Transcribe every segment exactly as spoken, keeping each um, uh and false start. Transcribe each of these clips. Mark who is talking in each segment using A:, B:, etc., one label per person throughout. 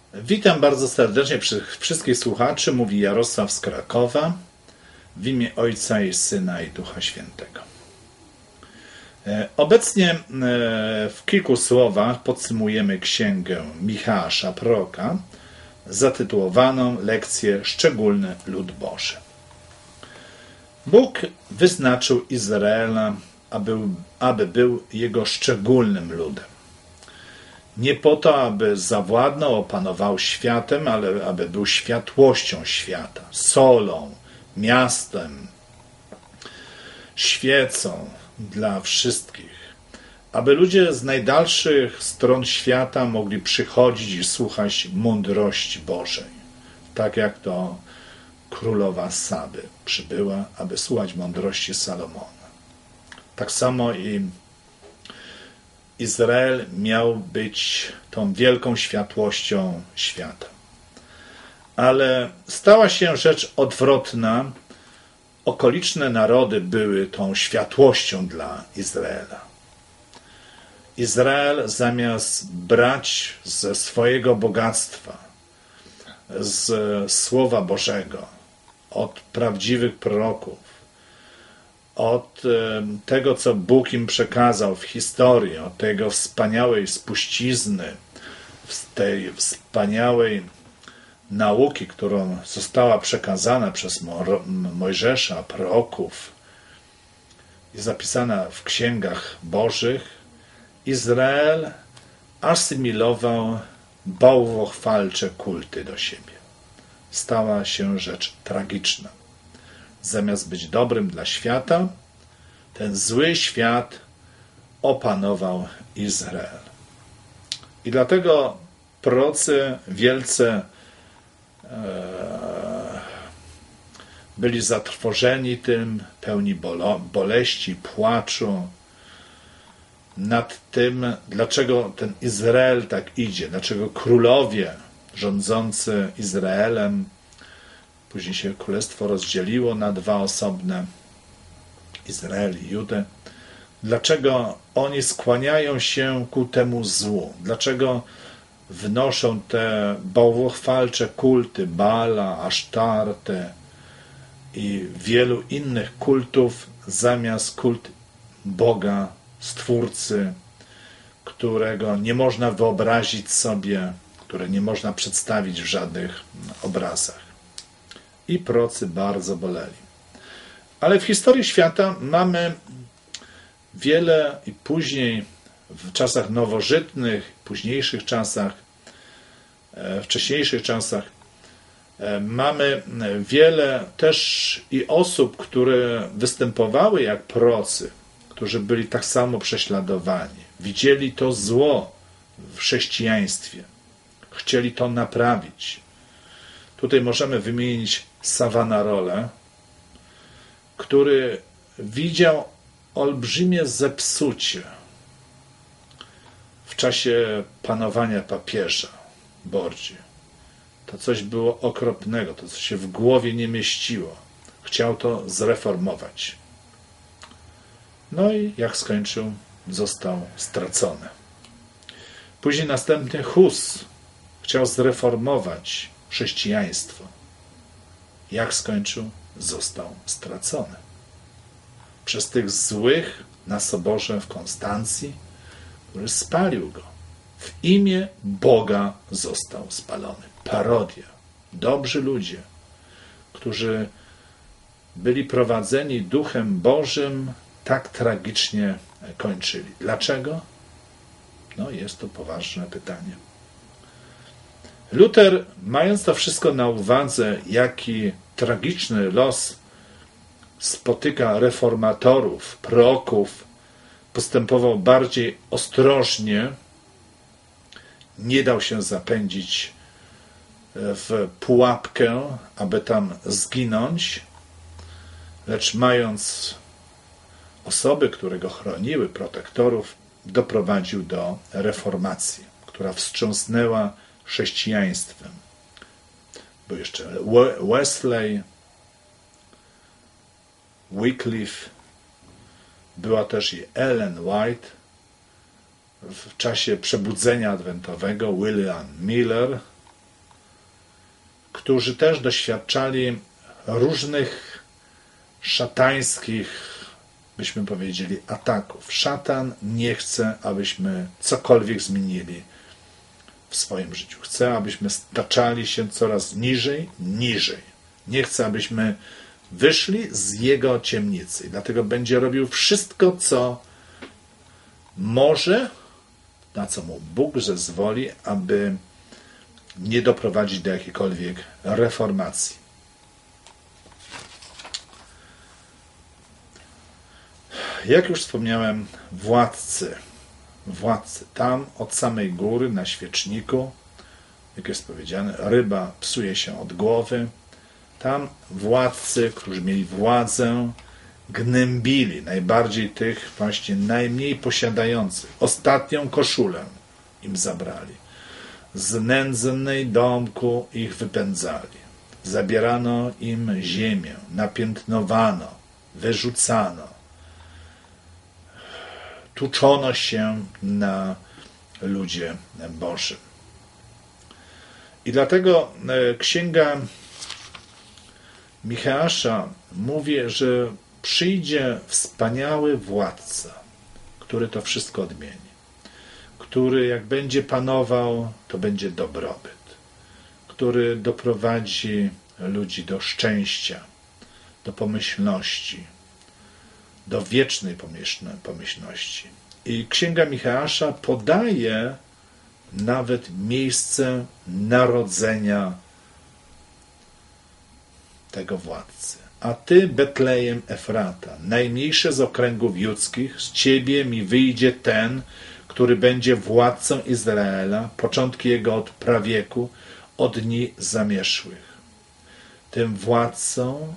A: Witam bardzo serdecznie wszystkich słuchaczy. Mówi Jarosław z Krakowa w imię Ojca i Syna i Ducha Świętego. Obecnie w kilku słowach podsumujemy księgę Michała proroka zatytułowaną Lekcje Szczególny Lud Boży. Bóg wyznaczył Izraela, aby, aby był jego szczególnym ludem. Nie po to, aby zawładnął, opanował światem, ale aby był światłością świata, solą, miastem, świecą dla wszystkich. Aby ludzie z najdalszych stron świata mogli przychodzić i słuchać mądrości Bożej. Tak jak to królowa Saby przybyła, aby słuchać mądrości Salomona. Tak samo i Izrael miał być tą wielką światłością świata. Ale stała się rzecz odwrotna. Okoliczne narody były tą światłością dla Izraela. Izrael zamiast brać ze swojego bogactwa, z Słowa Bożego, od prawdziwych proroków, od tego, co Bóg im przekazał w historii, od tego wspaniałej spuścizny, tej wspaniałej nauki, którą została przekazana przez Mojżesza, proroków i zapisana w księgach Bożych, Izrael asymilował bałwochwalcze kulty do siebie. Stała się rzecz tragiczna. Zamiast być dobrym dla świata, ten zły świat opanował Izrael. I dlatego prorocy wielce e, byli zatrwożeni tym, pełni bolo, boleści, płaczu nad tym, dlaczego ten Izrael tak idzie, dlaczego królowie rządzący Izraelem, później się królestwo rozdzieliło na dwa osobne, Izrael i Judę. Dlaczego oni skłaniają się ku temu złu? Dlaczego wnoszą te bałwochwalcze kulty Baala, Asztartę i wielu innych kultów zamiast kult Boga, Stwórcy, którego nie można wyobrazić sobie, które nie można przedstawić w żadnych obrazach. I prorocy bardzo boleli. Ale w historii świata mamy wiele i później, w czasach nowożytnych, późniejszych czasach, wcześniejszych czasach, mamy wiele też i osób, które występowały jak prorocy, którzy byli tak samo prześladowani. Widzieli to zło w chrześcijaństwie. Chcieli to naprawić. Tutaj możemy wymienić Savonarolę, który widział olbrzymie zepsucie w czasie panowania papieża Borgi. To coś było okropnego, to co się w głowie nie mieściło. Chciał to zreformować. No i jak skończył, został stracony. Później następny Hus chciał zreformować chrześcijaństwo. Jak skończył, został stracony. Przez tych złych na soborze w Konstancji, który spalił go. W imię Boga został spalony. Parodia. Dobrzy ludzie, którzy byli prowadzeni Duchem Bożym, tak tragicznie kończyli. Dlaczego? No, jest to poważne pytanie. Luter, mając to wszystko na uwadze, jaki tragiczny los spotyka reformatorów, proroków, postępował bardziej ostrożnie, nie dał się zapędzić w pułapkę, aby tam zginąć, lecz mając osoby, które go chroniły, protektorów, doprowadził do reformacji, która wstrząsnęła chrześcijaństwem. Był jeszcze Wesley, Wycliffe, była też i Ellen White, w czasie przebudzenia adwentowego William Miller, którzy też doświadczali różnych szatańskich, byśmy powiedzieli, ataków. Szatan nie chce, abyśmy cokolwiek zmienili w swoim życiu. Chce, abyśmy staczali się coraz niżej, niżej. Nie chce, abyśmy wyszli z jego ciemnicy. I dlatego będzie robił wszystko, co może, na co mu Bóg zezwoli, aby nie doprowadzić do jakiejkolwiek reformacji. Jak już wspomniałem, władcy. Władcy. Tam od samej góry na świeczniku, jak jest powiedziane, ryba psuje się od głowy. Tam władcy, którzy mieli władzę, gnębili najbardziej tych właśnie najmniej posiadających. Ostatnią koszulę im zabrali. Z nędznej domku ich wypędzali. Zabierano im ziemię, napiętnowano, wyrzucano. Tuczono się na ludzie Bożym. I dlatego księga Micheasza mówi, że przyjdzie wspaniały władca, który to wszystko odmieni. Który jak będzie panował, to będzie dobrobyt. Który doprowadzi ludzi do szczęścia, do pomyślności, do wiecznej pomyślności. I księga Micheasza podaje nawet miejsce narodzenia tego władcy. A ty, Betlejem Efrata, najmniejsze z okręgów judzkich, z ciebie mi wyjdzie ten, który będzie władcą Izraela, początki jego od prawieku, od dni zamierzchłych. Tym władcą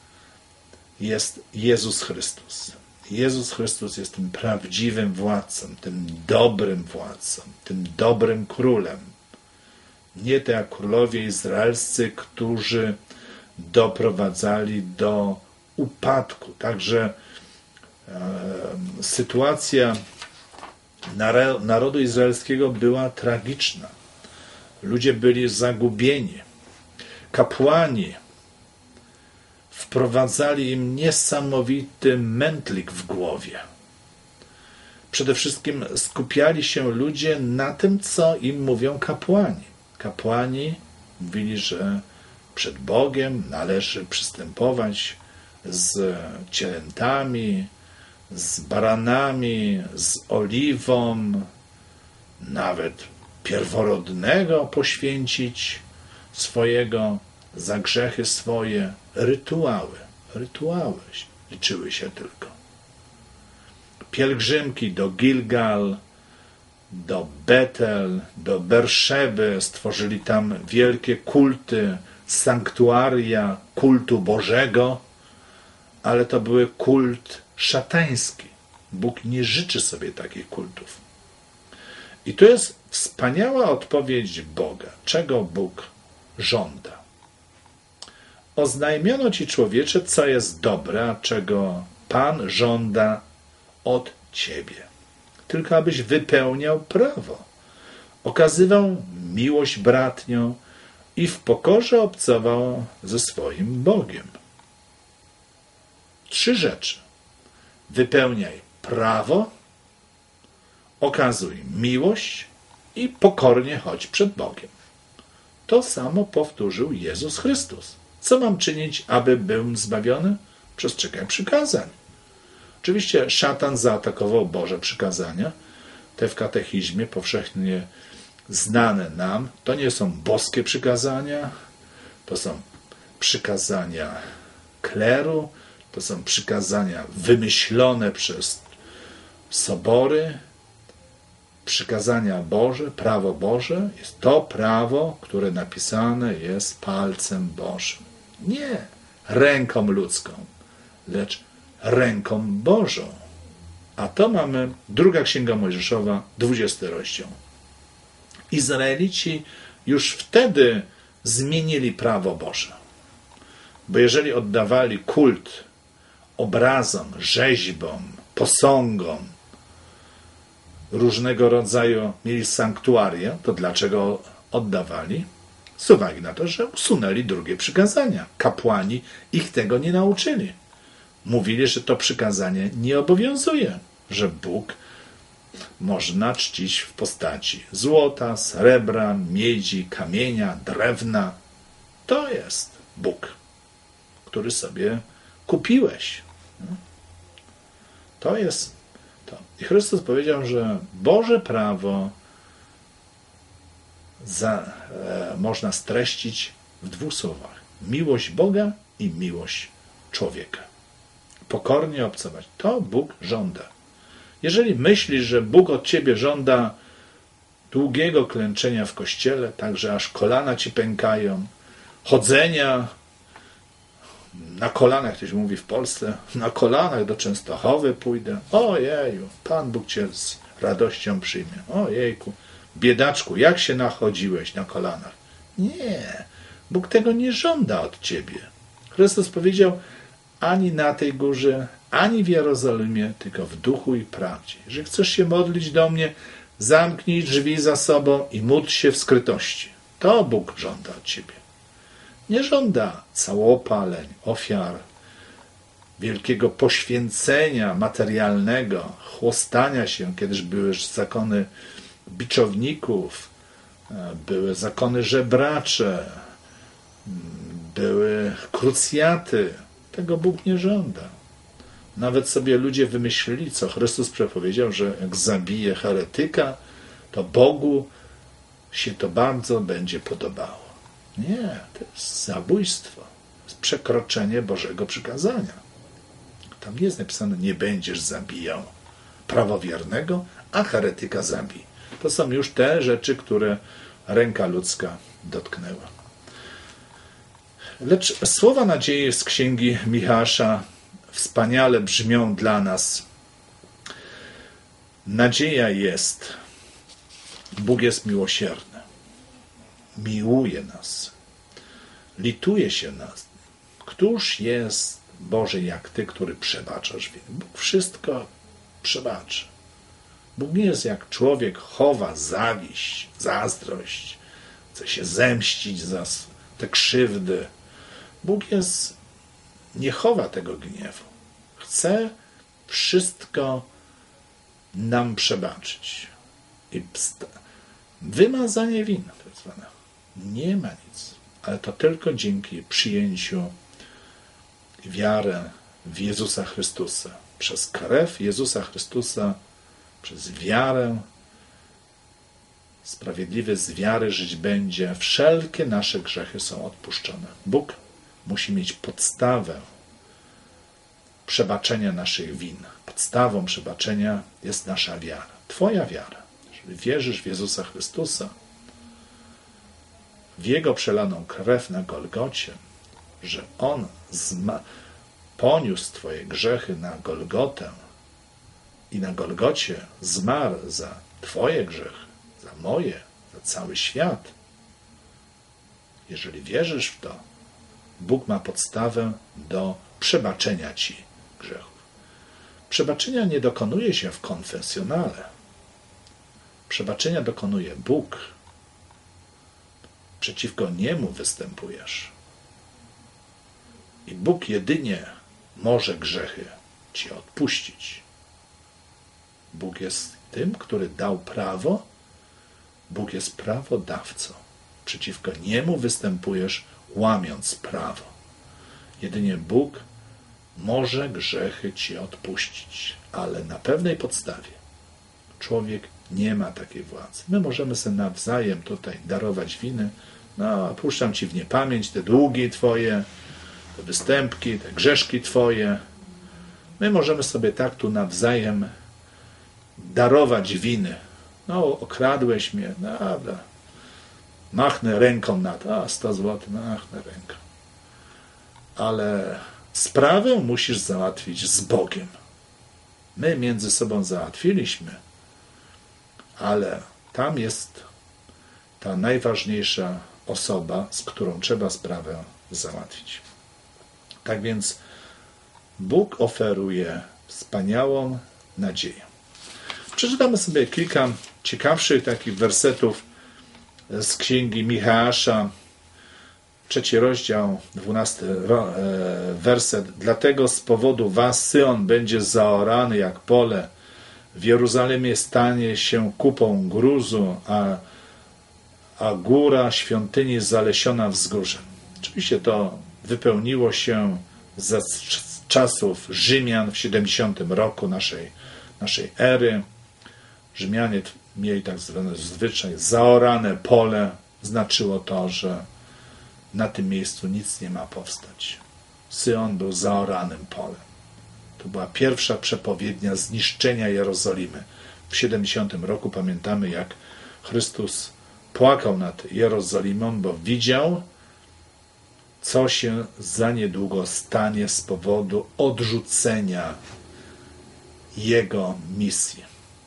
A: jest Jezus Chrystus. Jezus Chrystus jest tym prawdziwym władcą, tym dobrym władcą, tym dobrym królem. Nie te jak królowie izraelscy, którzy doprowadzali do upadku. Także e, sytuacja narodu izraelskiego była tragiczna. Ludzie byli zagubieni. Kapłani wprowadzali im niesamowity mętlik w głowie. Przede wszystkim skupiali się ludzie na tym, co im mówią kapłani. Kapłani mówili, że przed Bogiem należy przystępować z cielętami, z baranami, z oliwą, nawet pierworodnego poświęcić swojego za grzechy swoje. Rytuały, rytuały liczyły się tylko. Pielgrzymki do Gilgal, do Betel, do Berszeby, stworzyli tam wielkie kulty, sanktuaria kultu Bożego, ale to były kult szatański. Bóg nie życzy sobie takich kultów. I tu jest wspaniała odpowiedź Boga. Czego Bóg żąda? Oznajmiono ci, człowiecze, co jest dobre, a czego Pan żąda od ciebie. Tylko abyś wypełniał prawo, okazywał miłość bratnią i w pokorze obcował ze swoim Bogiem. Trzy rzeczy. Wypełniaj prawo, okazuj miłość i pokornie chodź przed Bogiem. To samo powtórzył Jezus Chrystus. Co mam czynić, aby był zbawiony? Przestrzegaj przykazań. Oczywiście szatan zaatakował Boże przykazania. Te w katechizmie powszechnie znane nam. To nie są boskie przykazania, to są przykazania kleru, to są przykazania wymyślone przez sobory. Przykazania Boże, prawo Boże jest to prawo, które napisane jest palcem Bożym. Nie ręką ludzką, lecz ręką Bożą. A to mamy druga Księga Mojżeszowa, dwudziesty rozdział. Izraelici już wtedy zmienili prawo Boże. Bo jeżeli oddawali kult obrazom, rzeźbom, posągom, różnego rodzaju mieli sanktuaria, to dlaczego oddawali? z uwagi na to, że usunęli drugie przykazania. Kapłani ich tego nie nauczyli. Mówili, że to przykazanie nie obowiązuje, że Bóg można czcić w postaci złota, srebra, miedzi, kamienia, drewna. To jest Bóg, który sobie kupiłeś. To jest to. I Chrystus powiedział, że Boże prawo za, e, można streścić w dwóch słowach. Miłość Boga i miłość człowieka. Pokornie obcować. To Bóg żąda. Jeżeli myślisz, że Bóg od ciebie żąda długiego klęczenia w kościele, tak że aż kolana ci pękają, chodzenia na kolanach, ktoś mówi w Polsce, na kolanach do Częstochowy pójdę. Ojeju, Pan Bóg cię z radością przyjmie. Ojejku, biedaczku, jak się nachodziłeś na kolanach? Nie, Bóg tego nie żąda od ciebie. Chrystus powiedział, ani na tej górze, ani w Jerozolimie, tylko w duchu i prawdzie. Jeżeli chcesz się modlić do mnie, zamknij drzwi za sobą i módl się w skrytości. To Bóg żąda od ciebie. Nie żąda całopaleń, ofiar, wielkiego poświęcenia materialnego, chłostania się. Kiedyś były zakony biczowników, były zakony żebracze, były krucjaty. Tego Bóg nie żąda. Nawet sobie ludzie wymyślili, co Chrystus przepowiedział, że jak zabije heretyka, to Bogu się to bardzo będzie podobało. Nie, to jest zabójstwo. To jest przekroczenie Bożego przykazania. Tam nie jest napisane, nie będziesz zabijał prawowiernego, a heretyka zabij. To są już te rzeczy, które ręka ludzka dotknęła. Lecz słowa nadziei z księgi Michała wspaniale brzmią dla nas. Nadzieja jest. Bóg jest miłosierny. Miłuje nas. Lituje się nas. Któż jest, Boże, jak Ty, który przebaczasz winy? Bóg wszystko przebaczy. Bóg nie jest jak człowiek, chowa zawiść, zazdrość, chce się zemścić za te krzywdy. Bóg jest, nie chowa tego gniewu. Chce wszystko nam przebaczyć. I wymazanie win, tak zwane. Nie ma nic. Ale to tylko dzięki przyjęciu i wiarę w Jezusa Chrystusa. Przez krew Jezusa Chrystusa, przez wiarę, sprawiedliwy z wiary żyć będzie. Wszelkie nasze grzechy są odpuszczone. Bóg musi mieć podstawę przebaczenia naszych win. Podstawą przebaczenia jest nasza wiara. Twoja wiara. Jeżeli wierzysz w Jezusa Chrystusa, w Jego przelaną krew na Golgocie, że On zma- poniósł Twoje grzechy na Golgotę i na Golgocie zmarł za Twoje grzechy, za moje, za cały świat. Jeżeli wierzysz w to, Bóg ma podstawę do przebaczenia Ci grzechów. Przebaczenia nie dokonuje się w konfesjonale. Przebaczenia dokonuje Bóg. Przeciwko Niemu występujesz. I Bóg jedynie może grzechy Ci odpuścić. Bóg jest tym, który dał prawo. Bóg jest prawodawcą. Przeciwko Niemu występujesz, łamiąc prawo. Jedynie Bóg może grzechy Ci odpuścić, ale na pewnej podstawie. Człowiek nie ma takiej władzy. My możemy sobie nawzajem tutaj darować winy. No, puszczam Ci w niepamięć te długi Twoje, te występki, te grzeszki Twoje. My możemy sobie tak tu nawzajem darować winy. No, okradłeś mnie, dobra. Machnę ręką na to, a sto złotych, machnę ręką. Ale sprawę musisz załatwić z Bogiem. My między sobą załatwiliśmy, ale tam jest ta najważniejsza osoba, z którą trzeba sprawę załatwić. Tak więc Bóg oferuje wspaniałą nadzieję. Przeczytamy sobie kilka ciekawszych takich wersetów z księgi Michała, Trzeci rozdział, dwunasty werset. Dlatego z powodu was Syjon będzie zaorany jak pole, w Jeruzalemie stanie się kupą gruzu, a, a góra świątyni zalesiona wzgórzem. Oczywiście to wypełniło się za czasów Rzymian w siedemdziesiątym roku naszej, naszej ery. Rzymianie mieli tak zwany zwyczaj, zaorane pole. Znaczyło to, że na tym miejscu nic nie ma powstać. Syjon był zaoranym polem. To była pierwsza przepowiednia zniszczenia Jerozolimy. W siedemdziesiątym roku pamiętamy, jak Chrystus płakał nad Jerozolimą, bo widział, co się za niedługo stanie z powodu odrzucenia Jego misji.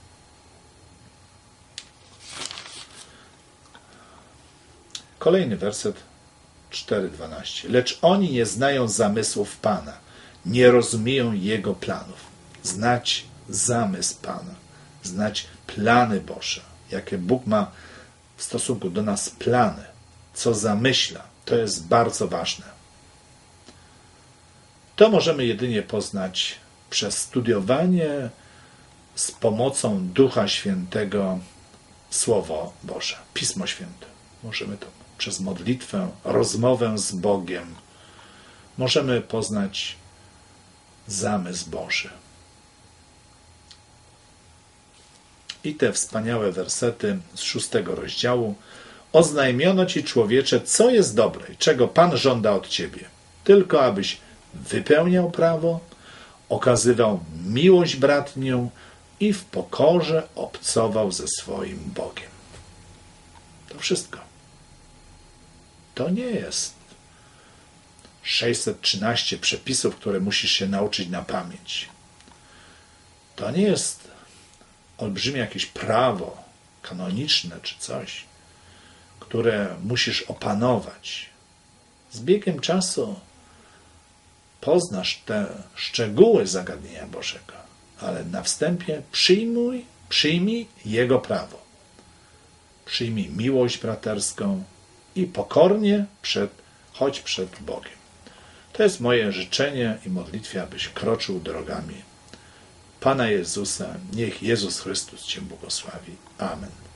A: Kolejny werset cztery dwanaście. Lecz oni nie znają zamysłów Pana, nie rozumieją Jego planów. Znać zamysł Pana, znać plany Boże, jakie Bóg ma w stosunku do nas plany, co zamyśla, to jest bardzo ważne. To możemy jedynie poznać przez studiowanie z pomocą Ducha Świętego Słowo Boże, Pismo Święte. Możemy to przez modlitwę, rozmowę z Bogiem. Możemy poznać zamysł Boży. I te wspaniałe wersety z szóstego rozdziału. Oznajmiono ci, człowiecze, co jest dobre, czego Pan żąda od ciebie. Tylko abyś wypełniał prawo, okazywał miłość bratnią i w pokorze obcował ze swoim Bogiem. To wszystko. To nie jest sześćset trzynaście przepisów, które musisz się nauczyć na pamięć. To nie jest olbrzymie jakieś prawo kanoniczne czy coś, które musisz opanować. Z biegiem czasu poznasz te szczegóły zagadnienia Bożego, ale na wstępie przyjmuj, przyjmij Jego prawo. Przyjmij miłość braterską i pokornie przed, chodź przed Bogiem. To jest moje życzenie i modlitwa, abyś kroczył drogami Pana Jezusa. Niech Jezus Chrystus Cię błogosławi. Amen.